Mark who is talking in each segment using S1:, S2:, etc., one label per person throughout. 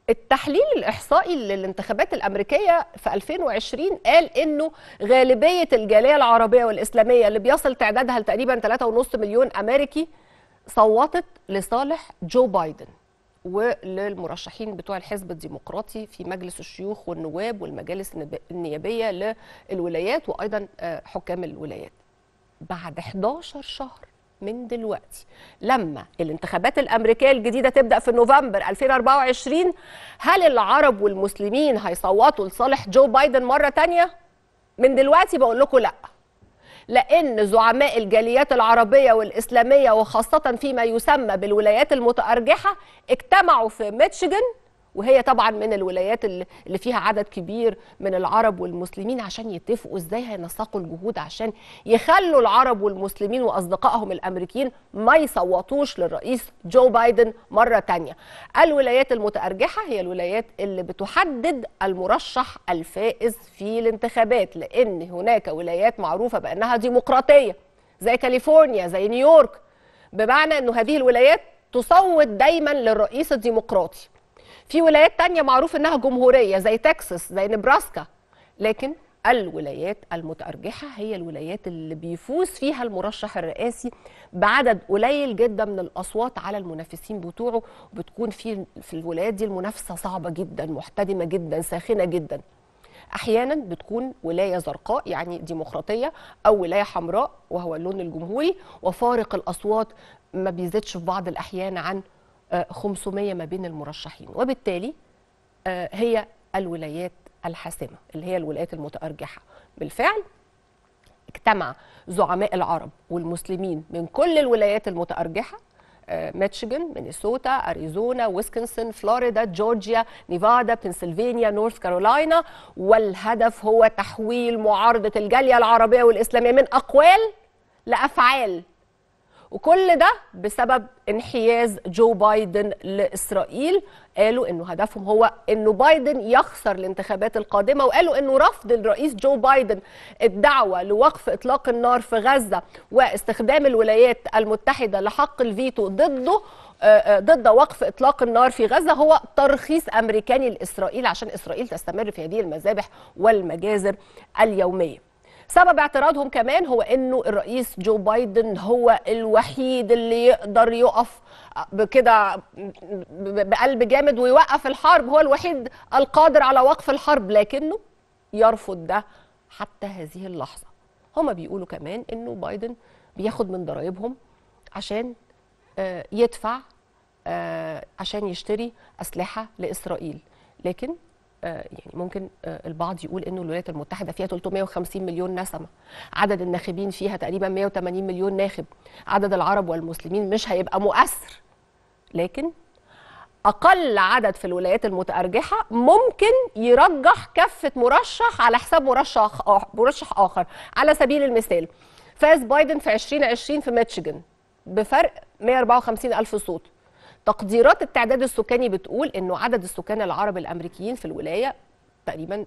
S1: التحليل الإحصائي للانتخابات الأمريكية في 2020 قال إنه غالبية الجالية العربية والإسلامية اللي بيصل تعدادها لتقريبا 3.5 مليون أمريكي صوتت لصالح جو بايدن وللمرشحين بتوع الحزب الديمقراطي في مجلس الشيوخ والنواب والمجالس النيابية للولايات وأيضا حكام الولايات. بعد 11 شهر من دلوقتي لما الانتخابات الأمريكية الجديدة تبدأ في نوفمبر 2024، هل العرب والمسلمين هيصوتوا لصالح جو بايدن مرة تانية؟ من دلوقتي بقول لكم لأ، لأن زعماء الجاليات العربية والإسلامية وخاصة فيما يسمى بالولايات المتأرجحة اجتمعوا في ميشيغان، وهي طبعا من الولايات اللي فيها عدد كبير من العرب والمسلمين، عشان يتفقوا ازاي هينسقوا الجهود عشان يخلوا العرب والمسلمين واصدقائهم الامريكيين ما يصوتوش للرئيس جو بايدن مرة تانية. الولايات المتأرجحة هي الولايات اللي بتحدد المرشح الفائز في الانتخابات، لان هناك ولايات معروفة بانها ديمقراطية زي كاليفورنيا زي نيويورك، بمعنى انه هذه الولايات تصوت دايما للرئيس الديمقراطي. في ولايات تانية معروف انها جمهورية زي تكساس زي نبراسكا، لكن الولايات المتأرجحة هي الولايات اللي بيفوز فيها المرشح الرئاسي بعدد قليل جدا من الأصوات على المنافسين بتوعه، وبتكون في الولايات دي المنافسة صعبة جدا محتدمة جدا ساخنة جدا. أحيانا بتكون ولاية زرقاء يعني ديمقراطية، أو ولاية حمراء وهو اللون الجمهوري، وفارق الأصوات ما بيزيدش في بعض الأحيان عن 500 ما بين المرشحين، وبالتالي هي الولايات الحاسمة اللي هي الولايات المتأرجحة. بالفعل اجتمع زعماء العرب والمسلمين من كل الولايات المتأرجحة، ميشيغان، مينيسوتا، أريزونا، ويسكنسن، فلوريدا، جورجيا، نيفادا، بنسلفانيا، نورث كارولاينا، والهدف هو تحويل معارضة الجالية العربية والإسلامية من أقوال لأفعال، وكل ده بسبب انحياز جو بايدن لإسرائيل. قالوا انه هدفهم هو انه بايدن يخسر الانتخابات القادمة، وقالوا انه رفض الرئيس جو بايدن الدعوة لوقف اطلاق النار في غزة واستخدام الولايات المتحدة لحق الفيتو ضد وقف اطلاق النار في غزة هو ترخيص امريكاني لإسرائيل عشان إسرائيل تستمر في هذه المذابح والمجازر اليومية. سبب اعتراضهم كمان هو انه الرئيس جو بايدن هو الوحيد اللي يقدر يقف بكده بقلب جامد ويوقف الحرب، هو الوحيد القادر على وقف الحرب، لكنه يرفض ده حتى هذه اللحظة. هما بيقولوا كمان انه بايدن بياخد من ضرائبهم عشان يدفع عشان يشتري أسلحة لإسرائيل، لكن يعني ممكن البعض يقول انه الولايات المتحده فيها 350 مليون نسمه، عدد الناخبين فيها تقريبا 180 مليون ناخب، عدد العرب والمسلمين مش هيبقى مؤثر، لكن اقل عدد في الولايات المتأرجحة ممكن يرجح كفه مرشح على حساب مرشح اخر. على سبيل المثال فاز بايدن في 2020 في ميشيغان بفرق 154 ألف صوت. تقديرات التعداد السكاني بتقول انه عدد السكان العرب الامريكيين في الولايه تقريبا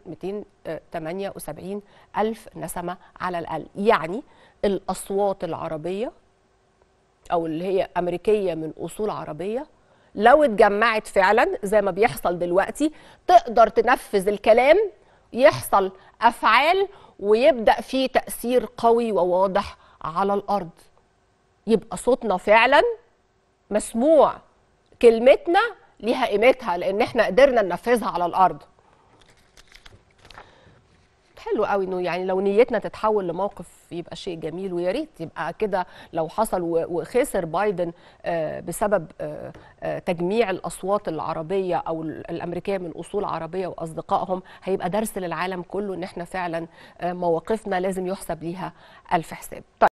S1: 278 ألف نسمه على الاقل، يعني الاصوات العربيه او اللي هي امريكيه من اصول عربيه لو اتجمعت فعلا زي ما بيحصل دلوقتي تقدر تنفذ الكلام، يحصل افعال ويبدا في تاثير قوي وواضح على الارض، يبقى صوتنا فعلا مسموع، كلمتنا ليها قيمتها لان احنا قدرنا ننفذها على الارض. حلو قوي انه يعني لو نيتنا تتحول لموقف يبقى شيء جميل، ويا ريت يبقى كده لو حصل وخسر بايدن بسبب تجميع الاصوات العربيه او الامريكيه من اصول عربيه واصدقائهم، هيبقى درس للعالم كله ان احنا فعلا مواقفنا لازم يحسب ليها الف حساب.